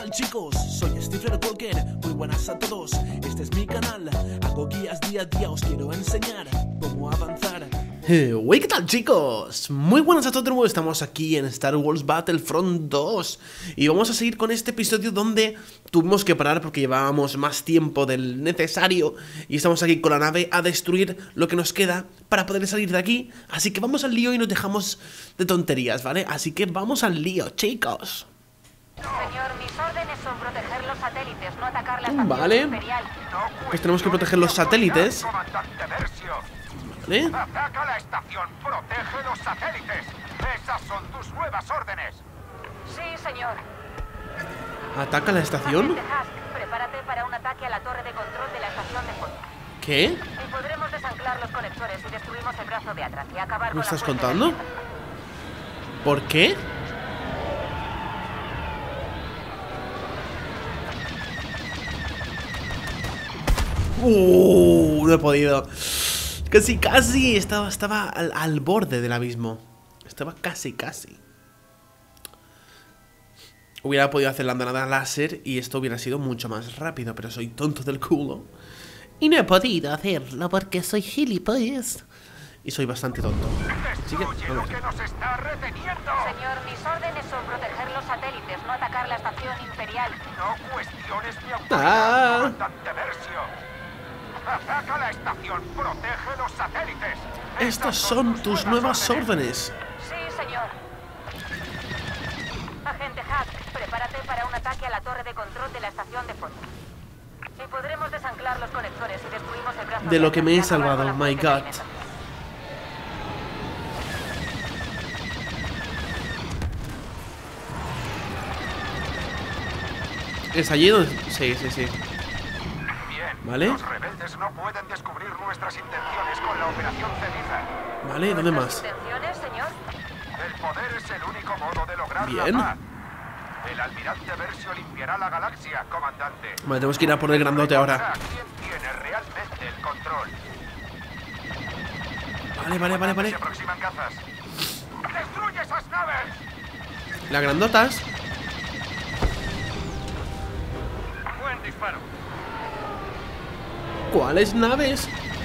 tal, chicos? Soy Stephen Walker, muy buenas a todos. Este es mi canal, hago guías día a día, os quiero enseñar cómo avanzar. ¿Qué tal, chicos? Muy buenas a todos de nuevo, estamos aquí en Star Wars Battlefront 2 y vamos a seguir con este episodio donde tuvimos que parar porque llevábamos más tiempo del necesario y estamos aquí con la nave a destruir lo que nos queda para poder salir de aquí. Así que vamos al lío y nos dejamos de tonterías, ¿vale? Así que vamos al lío, chicos. Señor, mis órdenes son proteger los satélites, no atacar la estación Vale. imperial. Pues tenemos que proteger los satélites. Comandante Versio. ¿Vale? Ataca la estación, protege los satélites. Esas son tus nuevas órdenes. Sí, señor. ¿Ataca la estación? Agente Hask, prepárate para un ataque a la torre de control de la estación de fondo. ¿Qué? Y podremos desanclar los conectores y destruimos el brazo de atrás y acabar ¿Me con estás la fuente contando? de- ¿Por qué? No he podido. Casi. Estaba al borde del abismo. Estaba casi. Hubiera podido hacer la andanada láser y esto hubiera sido mucho más rápido, pero soy tonto del culo. Y no he podido hacerlo porque soy gilipollas. Y soy bastante tonto. Así que, Destruye no lo lo sé. que nos está reteniendo. Señor, mis órdenes son proteger los satélites, no atacar la estación imperial. No cuestiones mi Ah. autoridad, comandante Versio. Ataca la estación, protege los satélites. Estas Esas son tus nuevas órdenes. Sí, señor. Agente Hask, prepárate para un ataque a la torre de control de la estación de fondo. Y podremos desanclar los conectores y destruimos el brazo De lo que me he atrás y acabar salvado, con la my fuente de God. alimentación. ¿Es allí donde...? Sí. Bien, Vale. los rebeldes no pueden descubrir nuestras intenciones con la operación Ceniza. Vale, ¿dónde ¿Nuestras más? intenciones, señor? El poder es el único modo de lograr Bien. la paz. El almirante Versio limpiará la galaxia, comandante. Vale, tenemos que ir a por el grandote ahora. Recordará quién tiene realmente el control. Vale. Se aproximan cazas. ¡Destruye esas naves! Las grandotas. Buen disparo. ¿Cuáles naves?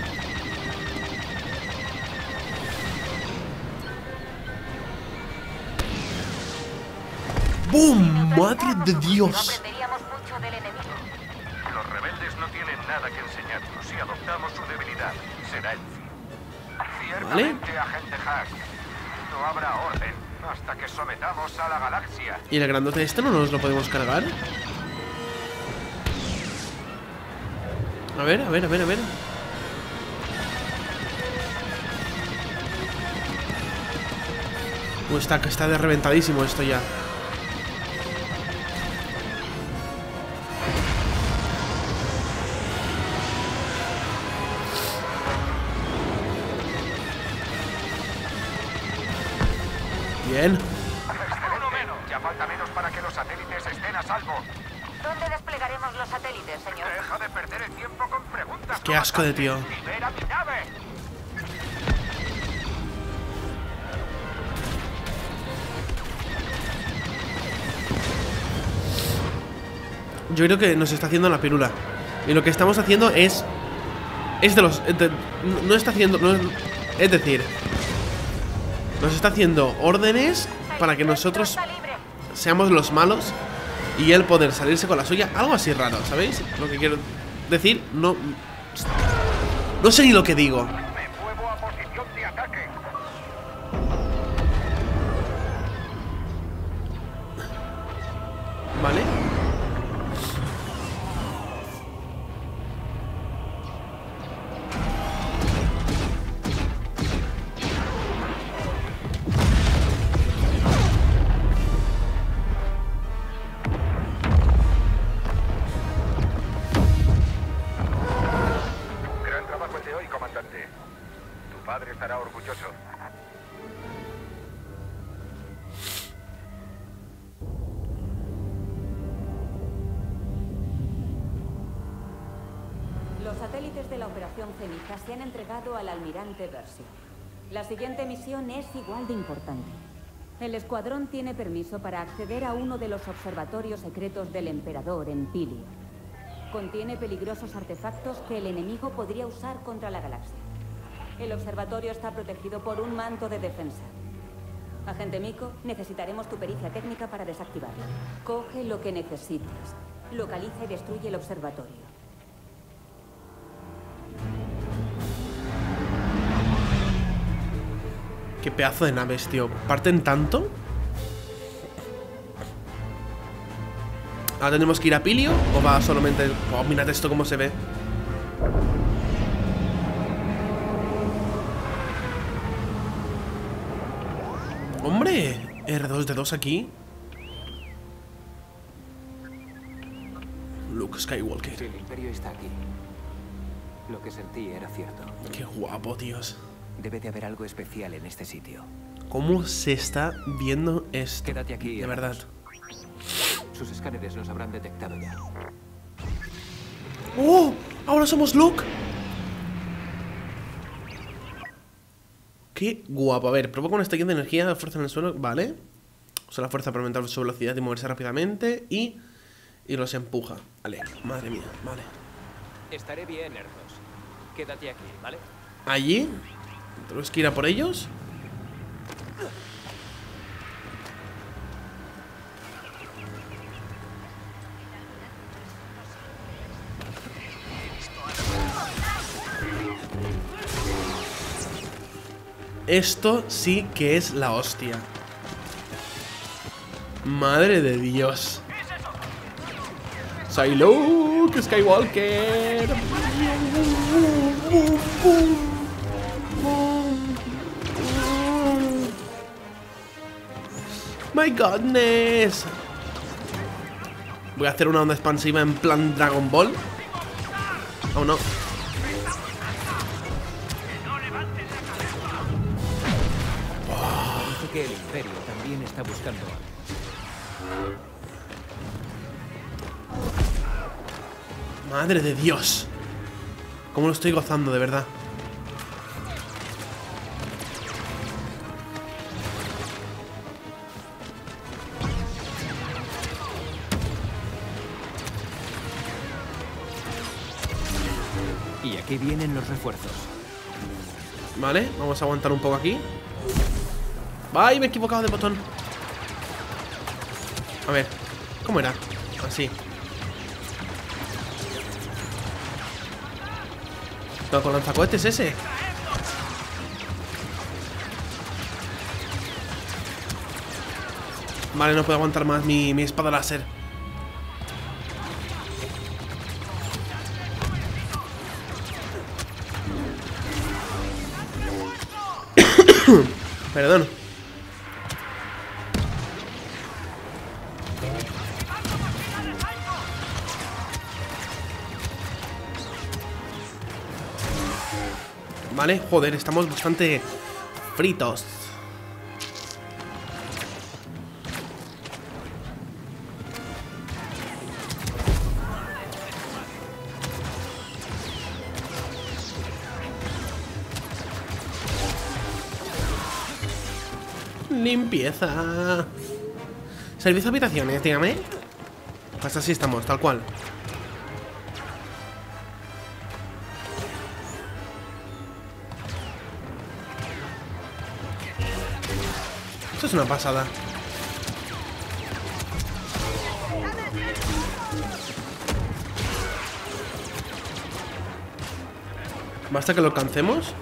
¡Boom! ¡Madre de No Dios! aprenderíamos mucho del enemigo. Los rebeldes no tienen nada que enseñarnos. Si adoptamos su debilidad, será el fin. Ciertamente, agente Hask. No habrá orden hasta que sometamos a la galaxia. ¿Y el grandote este no nos lo podemos cargar? A ver. Está de reventadísimo esto ya. Bien. Uno menos. Ya falta menos para que los satélites estén a salvo. ¿Dónde desplegaremos los satélites, señor? Deja de perder el tiempo con preguntas. Qué asco de tío. ¡Libera mi nave! Yo creo que nos está haciendo la pirula. Y lo que estamos haciendo es de los... no está haciendo... es decir... Nos está haciendo órdenes para que nosotros Está libre. seamos los malos y él poder salirse con la suya. Algo así raro, ¿sabéis? Lo que quiero decir, no sé ni lo que digo. Me muevo a posición de ataque. ¿Vale? Gran trabajo el de hoy, comandante. Tu padre estará orgulloso. Los satélites de la Operación Ceniza se han entregado al almirante Versio. La siguiente misión es igual de importante. El escuadrón tiene permiso para acceder a uno de los observatorios secretos del emperador en Pilio. Contiene peligrosos artefactos que el enemigo podría usar contra la galaxia. El observatorio está protegido por un manto de defensa. Agente Miko, necesitaremos tu pericia técnica para desactivarlo. Coge lo que necesites. Localiza y destruye el observatorio. Qué pedazo de naves, tío. ¿Parten tanto? ¿Ahora tenemos que ir a Pilio? ¿O va solamente...? Oh, mirad esto cómo se ve. ¡Hombre! R2D2 aquí. Luke Skywalker. El Imperio está aquí. Lo que sentí era cierto. Qué guapo, tíos. Debe de haber algo especial en este sitio. ¿Cómo se está viendo esto? Quédate aquí. De verdad. Sus escáneres nos habrán detectado ya. ¡Oh! ¡Ahora somos Luke! ¡Qué guapo! A ver, provoca una estación de energía, fuerza en el suelo. Vale. Usa la fuerza para aumentar su velocidad y moverse rápidamente. Y los empuja. Vale, madre mía, vale. Estaré bien, Erdos. Quédate aquí, ¿vale? Allí. ¿Tenemos que ir a por ellos? Esto sí que es la hostia. Madre de Dios. Soy Luke Skywalker. My goodness. Voy a hacer una onda expansiva en plan Dragon Ball. Oh no. Dice que el Imperio también está buscando. Madre de Dios. Cómo lo estoy gozando, de verdad. Y aquí vienen los refuerzos. Vale, vamos a aguantar un poco aquí. ¡Ay, me he equivocado de botón! A ver, ¿cómo era? Así. ¿Pero con lanzacohetes ese? Vale, no puedo aguantar más mi espada láser. Perdón. Vale, joder, estamos bastante fritos. Limpieza. Servicio de habitaciones, dígame. Pues así estamos, tal cual. Esto es una pasada. Basta que lo alcancemos.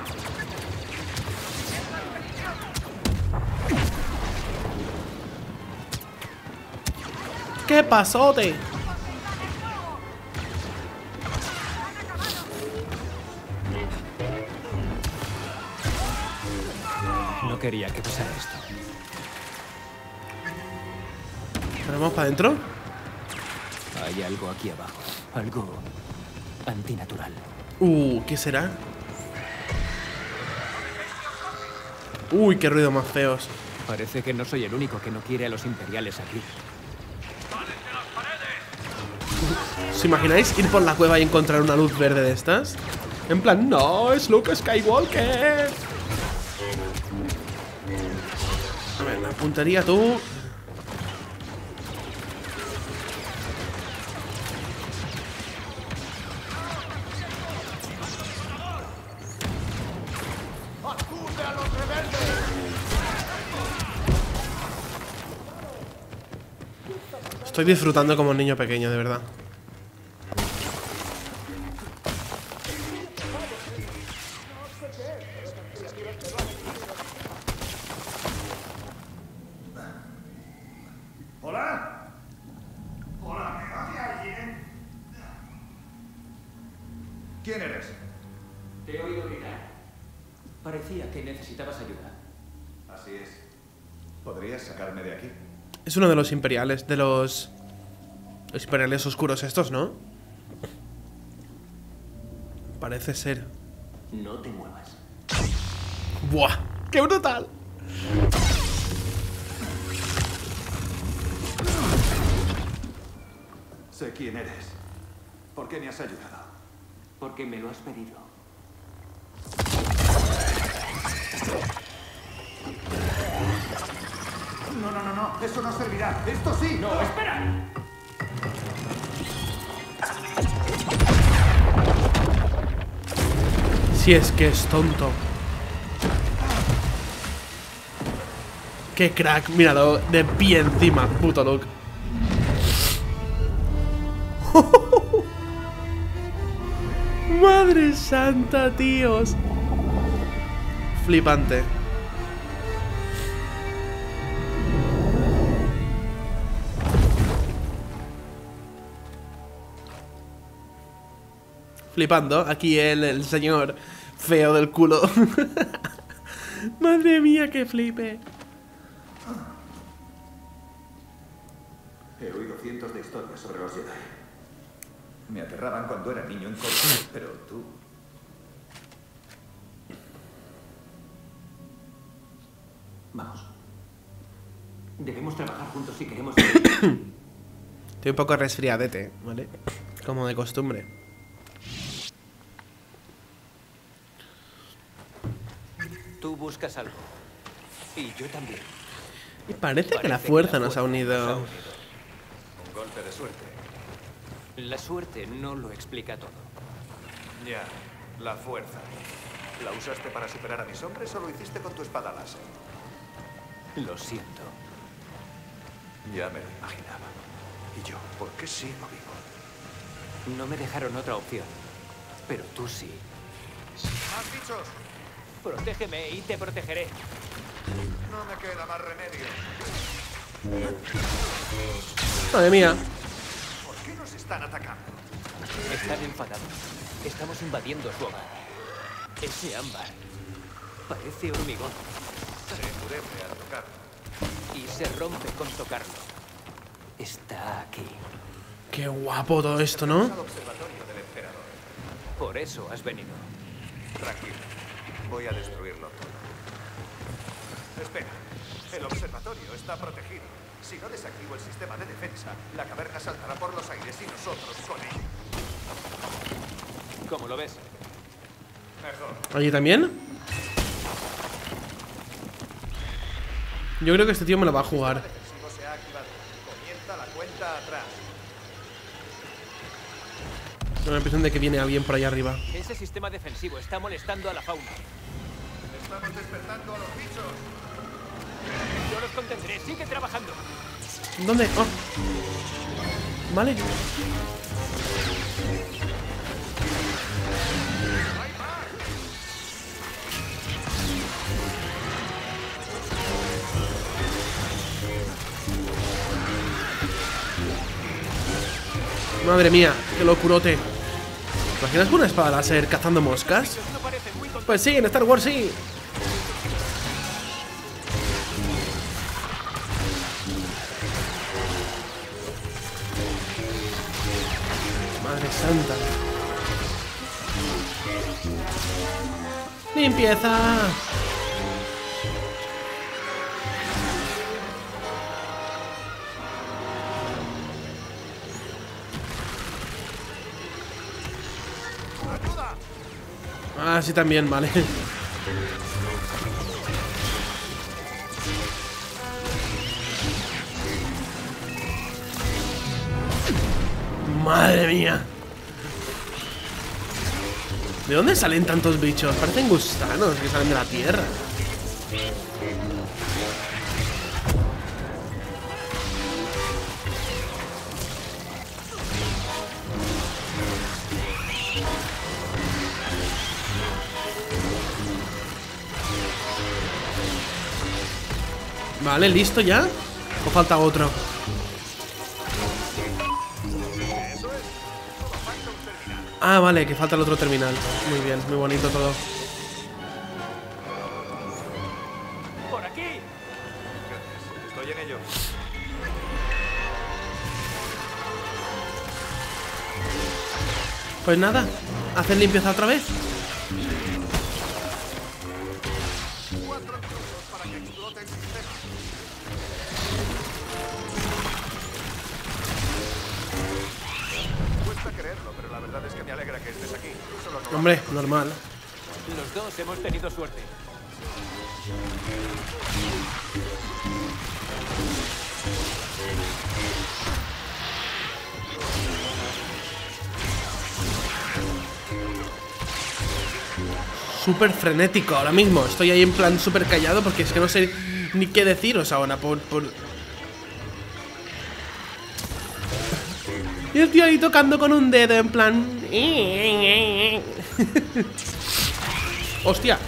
¿Qué pasote? No quería que pasara esto. ¿Pero vamos para adentro? Hay algo aquí abajo. Algo antinatural. ¿Qué será? Uy, qué ruido más feos. Parece que no soy el único que no quiere a los imperiales aquí. ¿Os imagináis ir por la cueva y encontrar una luz verde de estas? En plan, no, es Luke Skywalker. A ver, Puntería tú. Estoy disfrutando como un niño pequeño, de verdad. ¿Hola? ¿Hola? ¿Me hace alguien? ¿Quién eres? Te he oído gritar. Parecía que necesitabas ayuda. Así es. ¿Podrías sacarme de aquí? Es uno de los imperiales, de los imperiales oscuros estos, ¿no? Parece ser. No te muevas. ¡Buah! ¡Qué brutal! Sé quién eres. ¿Por qué me has ayudado? Porque me lo has pedido. No, no, no, no. Eso no servirá. ¡Esto sí! ¡No, espera! Si es que es tonto. ¡Qué crack! Míralo, de pie encima, puto Luke. ¡Madre santa, tíos! Flipante. Flipando, aquí el señor feo del culo. Madre mía, que flipe. He oído cientos de historias sobre los Jedi. Me aterraban cuando era niño en Coruscant, pero tú... Vamos. Debemos trabajar juntos si queremos... Estoy un poco resfriadete, ¿vale? Como de costumbre. Tú buscas algo. Y yo también. Y parece que la fuerza nos ha unido. Un golpe de suerte. La suerte no lo explica todo. Ya, la fuerza. ¿La usaste para superar a mis hombres o lo hiciste con tu espada láser? Lo siento. Ya me lo imaginaba. ¿Y yo? ¿Por qué sigo vivo? No me dejaron otra opción. Pero tú sí. ¡Más bichos! Protégeme y te protegeré. No me queda más remedio. Madre mía. ¿Por qué nos están atacando? Están enfadados. Estamos invadiendo su hogar. Ese ámbar parece hormigón. Se endurece al tocarlo. Y se rompe con tocarlo. Está aquí. Qué guapo todo esto, ¿no? Al observatorio del emperador. Por eso has venido. Tranquilo. Voy a destruirlo todo. Espera. El observatorio está protegido. Si no desactivo el sistema de defensa, la caverna saltará por los aires y nosotros con ella. ¿Cómo lo ves? Mejor. ¿Allí también? Yo creo que este tío me lo va a jugar. El defensivo se ha activado. Comienza la cuenta atrás. Me da la impresión de que viene alguien por allá arriba. Ese sistema defensivo está molestando a la fauna. Estamos despertando a los bichos. Yo los contendré. Sigue trabajando. ¿Dónde? Oh. Vale. Madre mía, qué locurote. ¿Te imaginas con una espada láser cazando moscas? Pues sí, en Star Wars sí. Madre santa. ¡Limpieza! Ah, sí también, vale. Madre mía. ¿De dónde salen tantos bichos? Parecen gusanos que salen de la tierra. Vale, ¿listo ya? ¿O falta otro? Ah, vale, que falta el otro terminal. Muy bien, muy bonito todo. ¡Por aquí! Gracias. Estoy en ello. Pues nada, ¿hacen limpieza otra vez? 4 minutos para que explote el sistema. Cuesta creerlo, pero la verdad es que me alegra que estés aquí. Solo no Hombre, normal. Los dos hemos tenido suerte. Súper frenético ahora mismo. Estoy ahí en plan súper callado porque es que no sé ni qué deciros ahora Y el tío ahí tocando con un dedo en plan... ¡Hostia!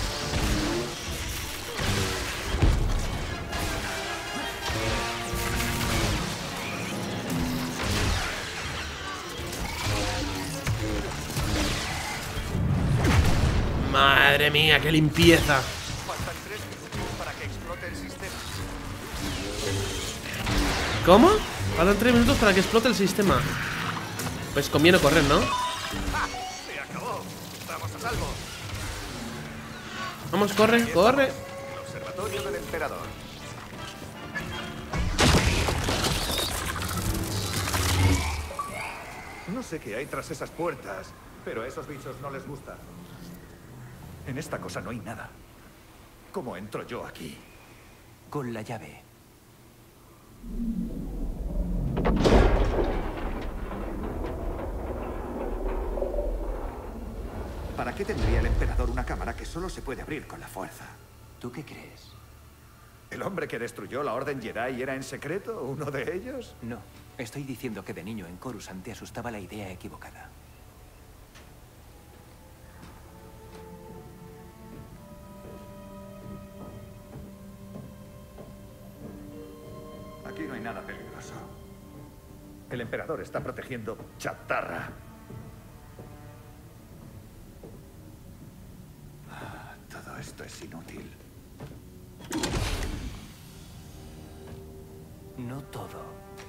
Madre mía, qué limpieza. Faltan 3 minutos para que explote el sistema. ¿Cómo? Faltan 3 minutos para que explote el sistema. Pues conviene correr, ¿no? Se acabó. Estamos a salvo. Vamos, corre, corre. El observatorio del emperador. No sé qué hay tras esas puertas, pero a esos bichos no les gusta. En esta cosa no hay nada. ¿Cómo entro yo aquí? Con la llave. ¿Para qué tendría el emperador una cámara que solo se puede abrir con la fuerza? ¿Tú qué crees? ¿El hombre que destruyó la Orden Jedi era en secreto uno de ellos? No. Estoy diciendo que de niño en Coruscant te asustaba la idea equivocada. Aquí no hay nada peligroso. El emperador está protegiendo chatarra. Todo esto es inútil. No todo.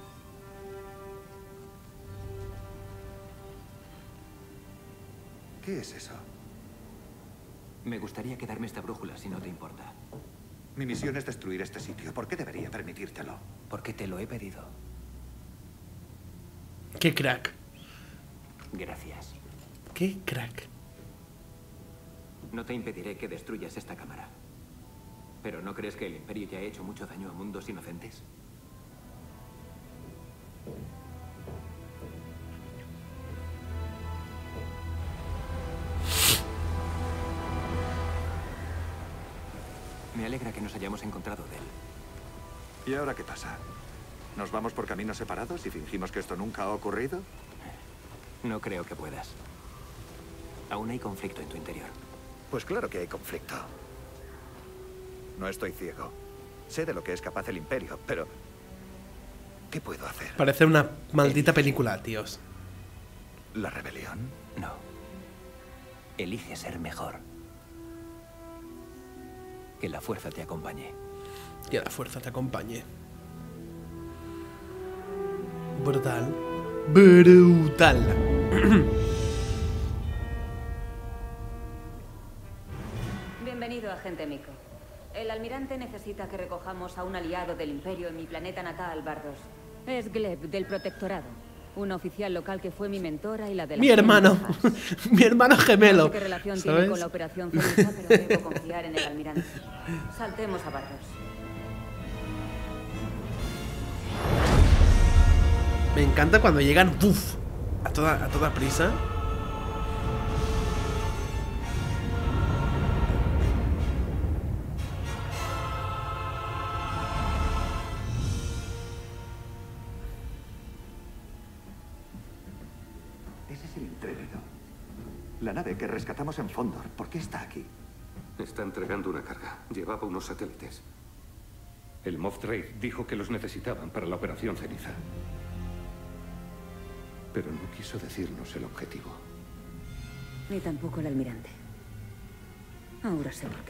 ¿Qué es eso? Me gustaría quedarme esta brújula si no te importa. Mi misión es destruir este sitio. ¿Por qué debería permitírtelo? Porque te lo he pedido. Qué crack. Gracias. Qué crack. No te impediré que destruyas esta cámara. ¿Pero no crees que el Imperio ya ha hecho mucho daño a mundos inocentes? Me alegra que nos hayamos encontrado, Del. ¿Y ahora qué pasa? ¿Nos vamos por caminos separados y fingimos que esto nunca ha ocurrido? No creo que puedas. Aún hay conflicto en tu interior. Pues claro que hay conflicto. No estoy ciego. Sé de lo que es capaz el Imperio, pero... ¿qué puedo hacer? Parece una maldita película, tíos. ¿La rebelión? No. Elige ser mejor. Que la fuerza te acompañe. Que la fuerza te acompañe. Brutal. Brutal. Bienvenido, agente Miko. El almirante necesita que recojamos a un aliado del Imperio en mi planeta natal, Bardos. Es Gleb, del Protectorado. Un oficial local que fue mi mentora y la de la... Mi hermano. Mi hermano gemelo. No sé qué relación tiene ¿Sabes? con la operación Ceniza, pero debo confiar en el almirante. Saltemos a Bardos. Me encanta cuando llegan, ¡buf! A toda prisa. Ese es el intrépido. La nave que rescatamos en Fondor. ¿Por qué está aquí? Está entregando una carga. Llevaba unos satélites. El Moff Raid dijo que los necesitaban para la operación Ceniza. Pero no quiso decirnos el objetivo. Ni tampoco el almirante. Ahora sé por qué.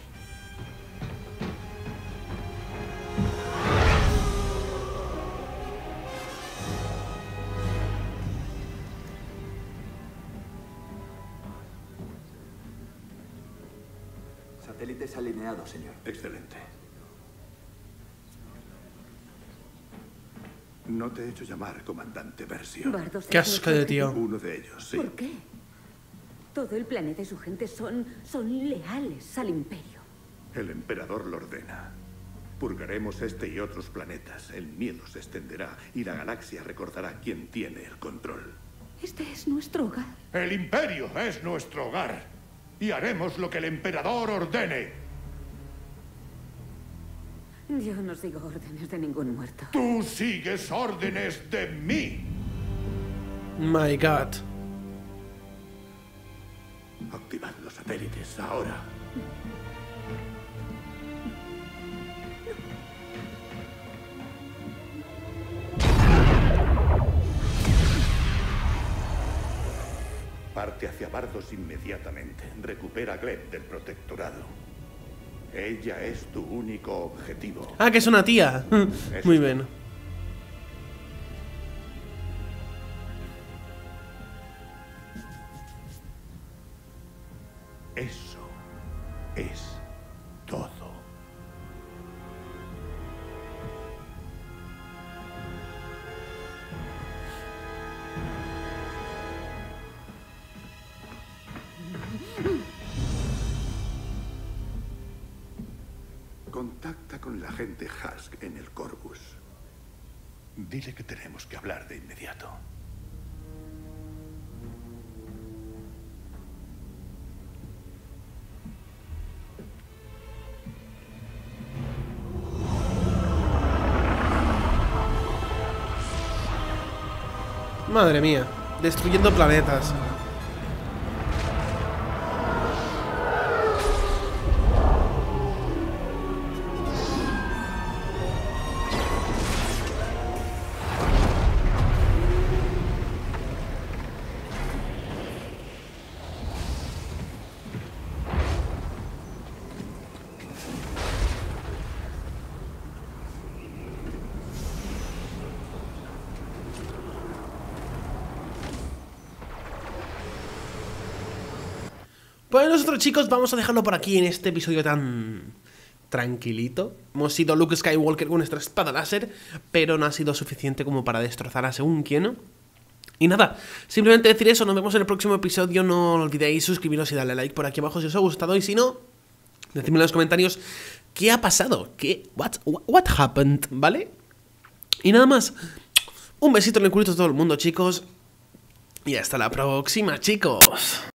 Satélites alineados, señor. Excelente. No te he hecho llamar comandante Versio. Bardos Qué es asco nuestro de objetivo. tío. Uno de ellos, sí. ¿Por qué? Todo el planeta y su gente son leales al Imperio. El emperador lo ordena. Purgaremos este y otros planetas. El miedo se extenderá y la galaxia recordará quién tiene el control. Este es nuestro hogar. El imperio es nuestro hogar. Y haremos lo que el emperador ordene. Yo no sigo órdenes de ningún muerto. Tú sigues órdenes de mí. My God. Activad los satélites ahora. Parte hacia Bardos inmediatamente. Recupera a Gleb del protectorado. Ella es tu único objetivo. Ah, que es una tía. Muy bien. Eso es todo. Contacta con la agente Husk en el Corvus. Dile que tenemos que hablar de inmediato. Madre mía. Destruyendo planetas. Pues nosotros, chicos, vamos a dejarlo por aquí en este episodio tan tranquilito. Hemos sido Luke Skywalker con nuestra espada láser, pero no ha sido suficiente como para destrozar a según quién, ¿no? Y nada, simplemente decir eso. Nos vemos en el próximo episodio. No olvidéis suscribiros y darle like por aquí abajo si os ha gustado. Y si no, decidme en los comentarios qué ha pasado, what happened, ¿vale? Y nada más. Un besito en el culito a todo el mundo, chicos. Y hasta la próxima, chicos.